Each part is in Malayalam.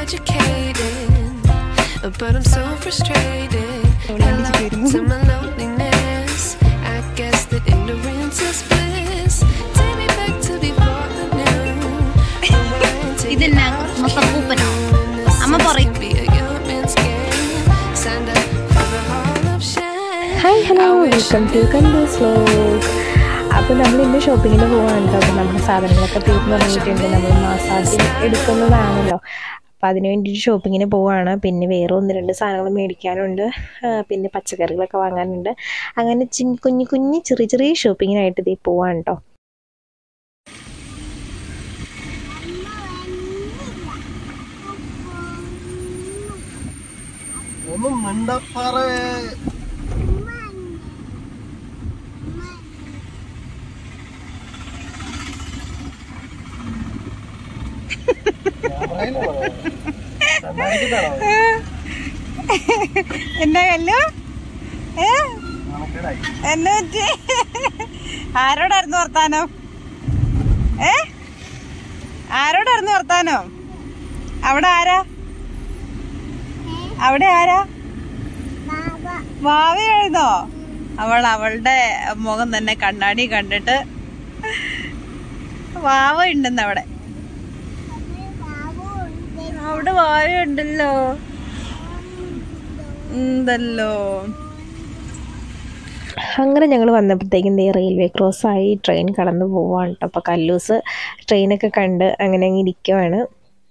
educated, but I'm so frustrated. To my loneliness, I guess that ignorance is bliss. Take me back to before the new. ഇതെന്നാ മൊത്തപ്പൂപ്പനോ അമ്മ പറയും. Hi hello welcome to Kallu's vlog. അപ്പോൾ നമ്മൾ ഇന്ന് ഷോപ്പിങ്ങിന് പോകാൻ കേട്ടോ. അപ്പോൾ നമ്മുടെ സാധനങ്ങളൊക്കെ തീർന്നു തുടങ്ങിയിട്ടുണ്ട്. നമ്മൾ മാസാദ്യം എടുക്കുന്നതാണല്ലോ, അപ്പോൾ അതിന് വേണ്ടിയിട്ട് ഷോപ്പിങ്ങിന് പോവുകയാണ്. പിന്നെ വേറെ ഒന്ന് രണ്ട് സാധനങ്ങൾ മേടിക്കാനുണ്ട്, പിന്നെ പച്ചക്കറികളൊക്കെ വാങ്ങാനുണ്ട്. അങ്ങനെ കുഞ്ഞു കുഞ്ഞു ചെറിയ ചെറിയ ഷോപ്പിങ്ങിനായിട്ട് ഇതേ പോവാണ് കേട്ടോ. എന്നാ കല്ലു എന്നാ പറ്റി? ആരോടായിരുന്നു വർത്താനം? ആരോടായിരുന്നു വർത്താനം? അവിടെ ആരാ? അവിടെ ആരാ? ഭാവിയായിരുന്നോ? അവളുടെ മുഖം തന്നെ കണ്ണാടി കണ്ടിട്ട് വാവ ഉണ്ടെന്ന് അവിടെ വാവയുണ്ടല്ലോ ഉണ്ടല്ലോ. അങ്ങനെ ഞങ്ങൾ വന്നപ്പോഴത്തേക്കും റെയിൽവേ ക്രോസായി ട്രെയിൻ കടന്നു പോവാണ് കേട്ടോ. അപ്പോൾ കല്ലൂസ് ട്രെയിനൊക്കെ കണ്ട് അങ്ങനെ അങ്ങ് ഇരിക്കുവാണ്.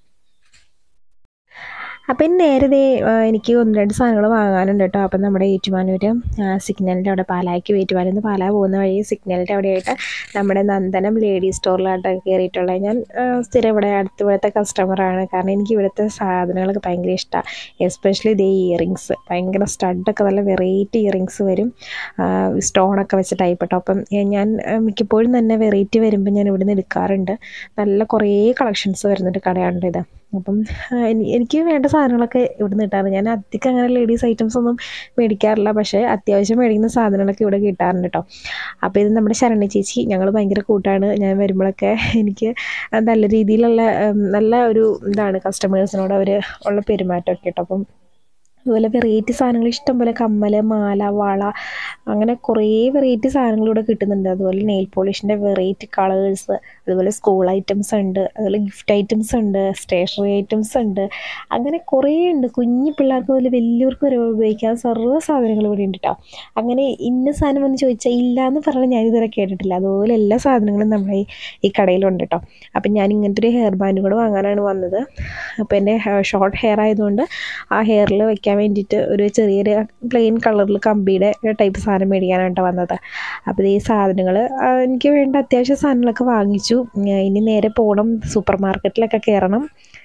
അപ്പം നേരത്തെ എനിക്ക് ഒന്ന് രണ്ട് സാധനങ്ങൾ വാങ്ങാനുണ്ട് കേട്ടോ. അപ്പം നമ്മുടെ ഏറ്റുമാനൂർ സിഗ്നലിൻ്റെ അവിടെ, പാലായ്ക്ക് ഏറ്റുമാനൂരിൽ നിന്ന് പാലാ പോകുന്ന വഴി സിഗ്നലിൻ്റെ അവിടെയായിട്ട് നമ്മുടെ നന്ദനം ലേഡീസ് സ്റ്റോറിലായിട്ട് കയറിയിട്ടുള്ളത്. ഞാൻ സ്ഥിരം ഇവിടുത്തെ കസ്റ്റമറാണ്. കാരണം എനിക്ക് ഇവിടുത്തെ സാധനങ്ങളൊക്കെ ഭയങ്കര ഇഷ്ടമാണ്. എസ്പെഷ്യലി ഇതേ ഇയറിങ്സ്, ഭയങ്കര സ്റ്റഡൊക്കെ നല്ല വെറൈറ്റി ഇയറിങ്സ് വരും, സ്റ്റോണൊക്കെ വെച്ച ടൈപ്പ് കേട്ടോ. അപ്പം ഞാൻ മിക്കപ്പോഴും തന്നെ വെറൈറ്റി വരുമ്പോൾ ഞാൻ ഇവിടെ നിന്ന് എടുക്കാറുണ്ട്. നല്ല കുറേ കളക്ഷൻസ് വരുന്നൊരു കടയാണല്ലോ ഇത്. അപ്പം എനിക്ക് വേണ്ട സാധനങ്ങളൊക്കെ ഇവിടെ നിന്ന് കിട്ടാറുണ്ട്. ഞാൻ അധികം അങ്ങനെ ലേഡീസ് ഐറ്റംസ് ഒന്നും മേടിക്കാറില്ല, പക്ഷേ അത്യാവശ്യം മേടിക്കുന്ന സാധനങ്ങളൊക്കെ ഇവിടെ കിട്ടാറുണ്ട് കേട്ടോ. അപ്പോൾ ഇത് നമ്മുടെ ശരണി ചേച്ചി, ഞങ്ങൾ ഭയങ്കര കൂട്ടാണ്. ഞാൻ വരുമ്പോഴൊക്കെ എനിക്ക് നല്ല രീതിയിലുള്ള നല്ല ഒരു ഇതാണ് കസ്റ്റമേഴ്സിനോട് അവർ ഉള്ള പെരുമാറ്റമൊക്കെ കേട്ടോ. അപ്പം അതുപോലെ വെറൈറ്റി സാധനങ്ങൾ ഇഷ്ടംപോലെ, കമ്മൽ, മാല, വള, അങ്ങനെ കുറേ വെറൈറ്റി സാധനങ്ങൾ ഇവിടെ കിട്ടുന്നുണ്ട്. അതുപോലെ നെയിൽ പോളിഷിൻ്റെ വെറൈറ്റി കളേഴ്സ്, അതുപോലെ സ്കൂൾ ഐറ്റംസ് ഉണ്ട്, അതുപോലെ ഗിഫ്റ്റ് ഐറ്റംസ് ഉണ്ട്, സ്റ്റേഷനറി ഐറ്റംസ് ഉണ്ട്, അങ്ങനെ കുറേ ഉണ്ട്. കുഞ്ഞു പിള്ളേർക്ക് മുതൽ വലിയവർക്ക് വരെ ഉപയോഗിക്കാൻ സർവ്വ സാധനങ്ങൾ ഇവിടെ ഉണ്ട് കേട്ടോ. അങ്ങനെ ഇന്ന സാധനം വന്ന് ചോദിച്ചാൽ ഇല്ല എന്ന് പറഞ്ഞാൽ ഞാനിതുവരെ കേട്ടിട്ടില്ല. അതുപോലെ എല്ലാ സാധനങ്ങളും നമ്മുടെ ഈ കടയിലുണ്ട് കേട്ടോ. അപ്പം ഞാൻ ഇങ്ങനത്തെ ഒരു ഹെയർ ബാൻഡ് കൂടെ വാങ്ങാനാണ് വന്നത്. അപ്പോൾ എൻ്റെ ഷോർട്ട് ഹെയർ ആയതുകൊണ്ട് ആ ഹെയറിൽ വയ്ക്കാൻ വേണ്ടിയിട്ട് ഒരു ചെറിയൊരു പ്ലെയിൻ കളറിൽ കമ്പിയുടെ ടൈപ്പ് സാധനം മേടിക്കാനായിട്ട് വന്നത്. അപ്പോൾ ഈ സാധനങ്ങൾ എനിക്ക് വേണ്ട അത്യാവശ്യ സാധനങ്ങളൊക്കെ വാങ്ങിച്ചു. ഇനി നേരെ പോകണം, സൂപ്പർ മാർക്കറ്റിലൊക്കെ കയറണം.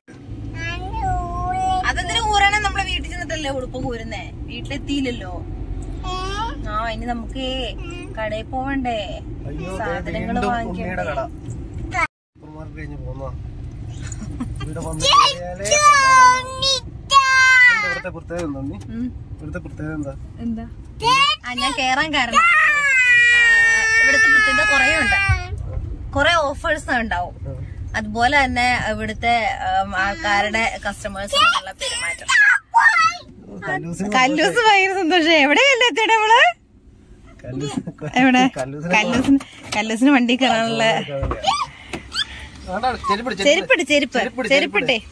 അതെന്തിനു ഊരാണ്? നമ്മളെ വീട്ടിൽ ചെന്നിട്ടല്ലേ ഉടുപ്പ് ഊരുന്നേ, വീട്ടിലെത്തിയില്ലല്ലോ. ഇനി നമുക്ക് കടയിൽ പോവണ്ടേ, സാധനങ്ങൾ വാങ്ങിക്കണ്ടേ. എന്താ ഞാൻ കേറാൻ കാരണം ഇവിടുത്തെ പ്രത്യേകത കുറേ ഉണ്ട്, കുറെ ഓഫേഴ്സ് ഉണ്ടാവും. അതുപോലെ തന്നെ ഇവിടുത്തെ ആൾക്കാരുടെ കസ്റ്റമേഴ്സിനുള്ള പെരുമാറ്റം. കല്ലൂസ് ഭയങ്കര സന്തോഷം. എവിടെയല്ലേ എത്തിയുടെ നമ്മള്? എവിടെ? കല്ലൂസിന് വണ്ടി കയറാനുള്ള ചെരുപ്പിട്ടെ.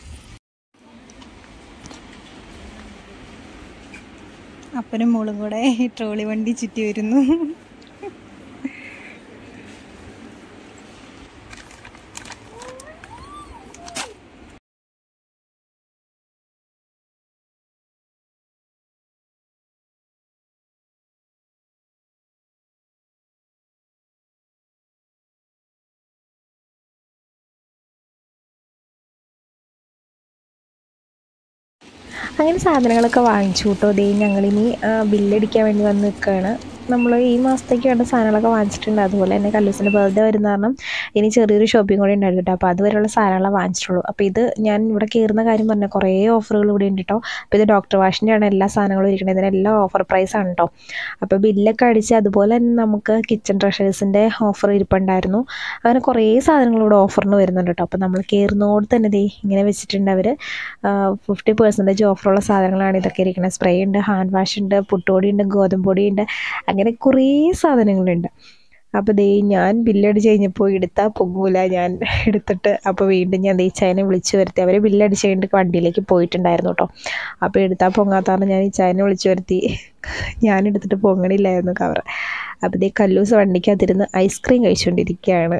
അപ്പനും മോളും കൂടെ ട്രോളി വണ്ടി ചുറ്റി വരുന്നു. അങ്ങനെ സാധനങ്ങളൊക്കെ വാങ്ങിച്ചു കേട്ടോ. ഞങ്ങളിനി ബില്ലടിക്കാൻ വേണ്ടി വന്ന് നിൽക്കുകയാണ്. നമ്മൾ ഈ മാസത്തേക്ക് വേണ്ട സാധനങ്ങളൊക്കെ വാങ്ങിച്ചിട്ടുണ്ട്. അതുപോലെ തന്നെ കല്ലൂസിൻ്റെ ബർത്ത്ഡേ വരുന്ന കാരണം ഇനി ചെറിയൊരു ഷോപ്പിംഗ് കൂടി ഉണ്ടായിരുന്നു കേട്ടോ. അപ്പോൾ അതുവരെയുള്ള സാധനങ്ങളെ വാങ്ങിച്ചിട്ടുള്ളൂ. അപ്പോൾ ഇത് ഞാൻ ഇവിടെ കയറുന്ന കാര്യം പറഞ്ഞാൽ കുറേ ഓഫറുകൾ ഇവിടെ ഉണ്ട് കേട്ടോ. അപ്പോൾ ഇത് ഡോക്ടർ വാഷിൻ്റെയാണ് എല്ലാ സാധനങ്ങളും ഇരിക്കുന്നത്. ഇതിനെല്ലാം ഓഫർ പ്രൈസാണ് കേട്ടോ. അപ്പോൾ ബില്ലൊക്കെ അടിച്ച് അതുപോലെ തന്നെ നമുക്ക് കിച്ചൺ ട്രഷേഴ്സിൻ്റെ ഓഫർ ഇരിപ്പുണ്ടായിരുന്നു. അങ്ങനെ കുറേ സാധനങ്ങൾ ഇവിടെ ഓഫറിന് വരുന്നുണ്ട് കേട്ടോ. അപ്പോൾ നമ്മൾ കയറുന്നതോട് തന്നെ ദേ ഇങ്ങനെ വെച്ചിട്ടുണ്ട് അവർ 50% ഓഫറുള്ള സാധനങ്ങളാണ് ഇതൊക്കെ ഇരിക്കുന്നത്. സ്പ്രേ ഉണ്ട്, ഹാൻഡ് വാഷ് ഉണ്ട്, പുട്ടുപൊടി ഉണ്ട്, ഗോതമ്പ് പൊടി ഉണ്ട്, അങ്ങനെ കുറേ സാധനങ്ങളുണ്ട്. അപ്പോൾ ദേ ഞാൻ ബില്ലടിച്ച് കഴിഞ്ഞപ്പോൾ എടുത്താൽ പൊങ്ങൂല, ഞാൻ എടുത്തിട്ട് അപ്പോൾ വീണ്ടും ഞാൻ ചായനെ വിളിച്ചു വരുത്തി. അവർ ബില്ലടിച്ച് കഴിഞ്ഞിട്ട് വണ്ടിയിലേക്ക് പോയിട്ടുണ്ടായിരുന്നു കേട്ടോ. അപ്പോൾ എടുത്താൽ പൊങ്ങാത്താണ് ഞാൻ ഈ ചായനെ വിളിച്ചു വരുത്തി. ഞാൻ എടുത്തിട്ട് പൊങ്ങണില്ലായിരുന്നു കവർ. അപ്പോൾ ദേ കല്ലൂസ് വണ്ടിക്കകത്തിരുന്ന് ഐസ്ക്രീം കഴിച്ചുകൊണ്ടിരിക്കുകയാണ്.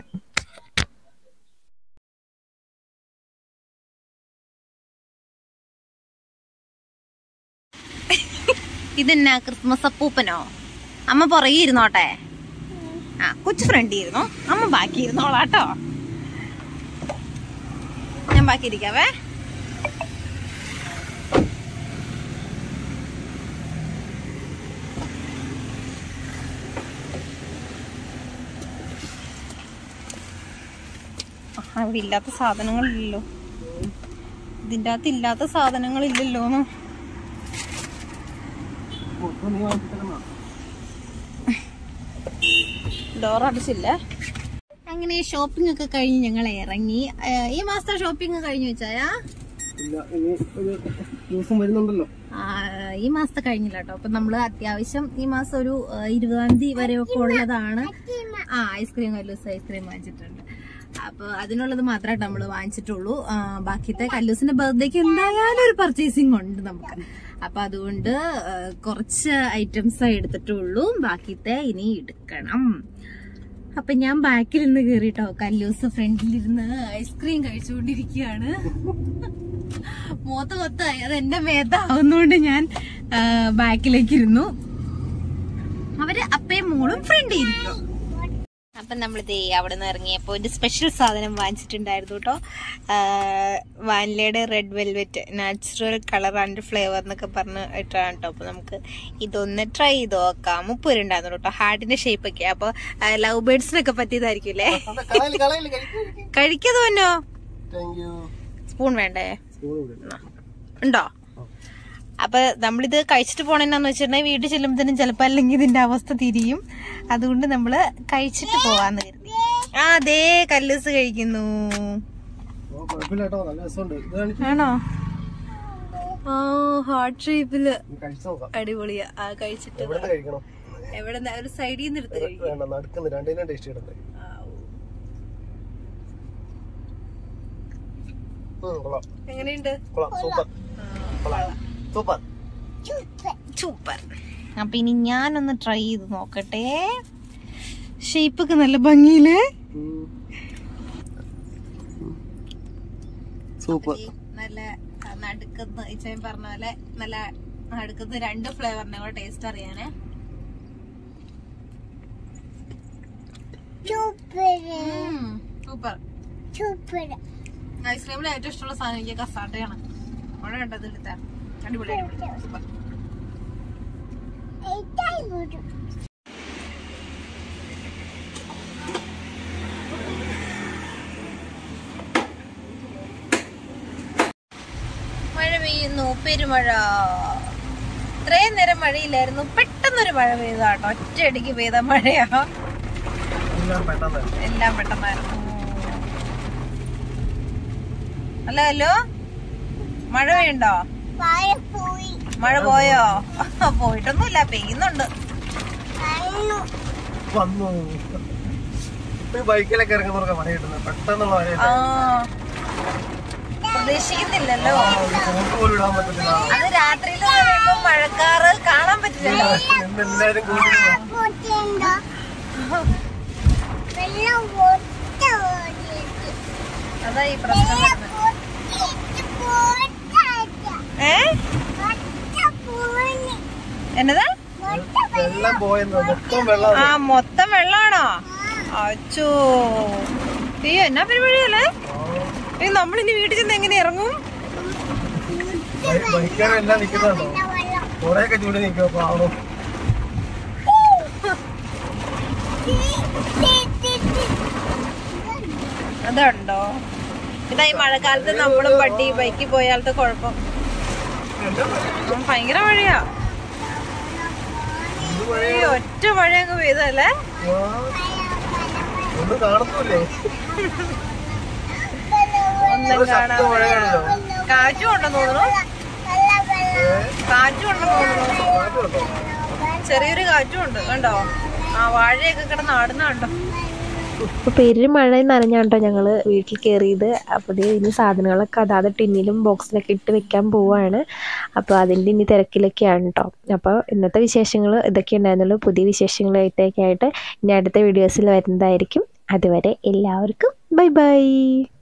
ഇതെന്നാ ക്രിസ്മസ് അപ്പൂപ്പനോ? അമ്മ പുറകെ ഇരുന്നോട്ടെ. ആ കൊച്ചു ഫ്രണ്ട് ഇരുന്നോ, അമ്മ ബാക്കി ഇരുന്നോളാട്ടോ. ഞാൻ ബാക്കി ഇരിക്കാവേ. അവിടെ ഇല്ലാത്ത സാധനങ്ങളില്ലല്ലോ, ഇതിൻ്റെ അകത്ത് ഇല്ലാത്ത സാധനങ്ങളില്ലല്ലോ. ഡോർ അടച്ചില്ല. അങ്ങനെ ഷോപ്പിംഗ് ഒക്കെ കഴിഞ്ഞ് ഞങ്ങൾ ഇറങ്ങി. ഈ മാസത്തെ ഷോപ്പിംഗ് കഴിഞ്ഞു വെച്ചായാ? ഈ മാസത്തെ കഴിഞ്ഞില്ല കേട്ടോ. അപ്പൊ നമ്മള് അത്യാവശ്യം ഈ മാസം ഒരു 20-ാം തീയതി വരെയൊക്കെ ഉള്ളതാണ്. ഐസ്ക്രീം കല്ലൂസ് ഐസ്ക്രീം വാങ്ങിച്ചിട്ടുണ്ട്. അപ്പൊ അതിനുള്ളത് മാത്രമായിട്ട് നമ്മള് വാങ്ങിച്ചിട്ടുള്ളൂ. ബാക്കിത്തെ കല്ലൂസിന്റെ ബർത്ത്ഡേക്ക് എന്തായാലും ഒരു പർച്ചേസിങ് ഉണ്ട് നമുക്ക്. അപ്പൊ അതുകൊണ്ട് കുറച്ച് ഐറ്റംസ് എടുത്തിട്ടുള്ളൂ, ബാക്കിത്തെ ഇനി എടുക്കണം. അപ്പൊ ഞാൻ ബാക്കിൽ നിന്ന് കേറിട്ടോ, കല്ലൂസ് ഫ്രണ്ടിലിരുന്ന് ഐസ്ക്രീം കഴിച്ചുകൊണ്ടിരിക്കുകയാണ്. മൂത്ത കൊത്തായി, അത് എന്റെ മേത്താവുന്നോണ്ട് ഞാൻ ബാക്കിലേക്ക് ഇരുന്നു. അവര് അപ്പയും മോളും ഫ്രണ്ടിൽ ഇരിക്കും. അപ്പൊ നമ്മളിത് അവിടെ നിന്ന് ഇറങ്ങിയപ്പോ ഒരു സ്പെഷ്യൽ സാധനം വാങ്ങിച്ചിട്ടുണ്ടായിരുന്നു കേട്ടോ. വാനിലയുടെ red velvet natural colour and flavour എന്നൊക്കെ പറഞ്ഞ് ഇട്ടാണ് കേട്ടോ. അപ്പൊ നമുക്ക് ഇതൊന്ന് ട്രൈ ചെയ്ത് നോക്കാം. 30 രൂപ ഉണ്ടായിരുന്നു കേട്ടോ. ഹാർട്ടിന്റെ ഷേപ്പ് ഒക്കെ. അപ്പൊ ലവ് ബേർഡ്സിനൊക്കെ പറ്റിയതായിരിക്കും അല്ലേ? കഴിക്കാതെ പോന്നോ? സ്പൂൺ വേണ്ടേ? ഉണ്ടോ? അപ്പൊ നമ്മളിത് കഴിച്ചിട്ട് പോണെന്നാന്ന് വെച്ചിട്ടുണ്ടെങ്കിൽ വീട്ടിൽ ചെല്ലുമ്പോഴത്തേനും ചിലപ്പോ അല്ലെങ്കിൽ ഇതിന്റെ അവസ്ഥ തിരിയും. അതുകൊണ്ട് നമ്മള് കഴിച്ചിട്ട് പോവാന്ന് കരുതി. അതേ കല്ലൂസ് കഴിക്കുന്നു. ആണോ? ഹാർട്ട് ഷേപ്പില് അടിപൊളിയാ. കഴിച്ചിട്ട് എവിടെ ഒരു സൈഡിൽ നിന്ന് എടുത്ത് കഴിക്കും. എങ്ങനെയുണ്ട്? സൂപ്പർ. അപ്പൊ ഇനി ഞാനൊന്ന് ട്രൈ ചെയ്ത് നോക്കട്ടെ. ഷേപ്പൊക്കെ നല്ല ഭംഗിയില്. സൂപ്പർ. നല്ല നടുക്കുന്ന ഇച്ചയും പറഞ്ഞ പോലെ നല്ല നടുക്കുന്ന 2 ഫ്ലേവറിനെ കൂടെ ടേസ്റ്റ് അറിയാനേ. സൂപ്പർ. ഐസ്ക്രീമിൽ ഏറ്റവും ഇഷ്ടമുള്ള സാധനം എനിക്ക് കസാട്ടയാണ്. അവിടെ കണ്ടത് എടുത്താ അടിപൊളി അടിപൊളി സൂപ്പർ. മഴ പെയ്യുന്നു, പെരുമഴ. ഇത്രയും നേരം മഴയില്ലായിരുന്നു, പെട്ടെന്നൊരു മഴ പെയ്താട്ടോ. ഒറ്റയടിക്ക് പെയ്ത മഴയാ. എല്ലാം പെട്ടെന്നായിരുന്നു. അല്ലല്ലോ മഴ പെയ്യുണ്ടോ? മഴ പോയോ? പോയിട്ടൊന്നുമില്ല, പെയ്യുന്നുണ്ട്. പ്രതീക്ഷിക്കുന്നില്ലല്ലോ. അത് രാത്രിയിൽ കഴിയുമ്പോ മഴക്കാറ് കാണാൻ പറ്റില്ലല്ലോ. അതാ ഈ പ്രശ്നം. എന്നതാ? മൊത്തം വെള്ളാണോ? അച്ചോ, അയ്യോ എന്നാ പരിപാടിയല്ലേ? നമ്മളിനി വീട്ടിൽ ചെന്ന് എങ്ങനെ ഇറങ്ങും? അതുണ്ടോ? ഇതാ ഈ മഴക്കാലത്ത് നമ്മളും വണ്ടി ബൈക്കിൽ പോയാലത്തെ കുഴപ്പം. ഭയങ്കര മഴയാ. ഒറ്റ മഴ അങ്ങ് പെയ്തല്ലേ. ഒന്നും കാണാൻ. കാറ്റും ഉണ്ടെന്ന് തോന്നുന്നു. കാറ്റും ഉണ്ടെന്ന് തോന്നുന്നു. ചെറിയൊരു കാറ്റും ഉണ്ട് കണ്ടോ. ആ വാഴയൊക്കെ കിടന്ന് ആടുന്ന കണ്ടോ. അപ്പോൾ പെരു മഴ നനഞ്ഞാട്ടോ ഞങ്ങൾ വീട്ടിൽ കയറിയത്. അപ്പോൾ ഇനി സാധനങ്ങളൊക്കെ അതാത് ടിന്നിലും ബോക്സിലൊക്കെ ഇട്ട് വെക്കാൻ പോവുകയാണ്. അപ്പോൾ അതിൻ്റെ ഇനി തിരക്കിലൊക്കെയാണ് കേട്ടോ. അപ്പോൾ ഇന്നത്തെ വിശേഷങ്ങൾ ഇതൊക്കെ ഉണ്ടായിരുന്നുള്ളൂ. പുതിയ വിശേഷങ്ങളായിട്ടൊക്കെ ആയിട്ട് ഇനി അടുത്ത വീഡിയോസിൽ വരുന്നതായിരിക്കും. അതുവരെ എല്ലാവർക്കും ബൈ ബൈ.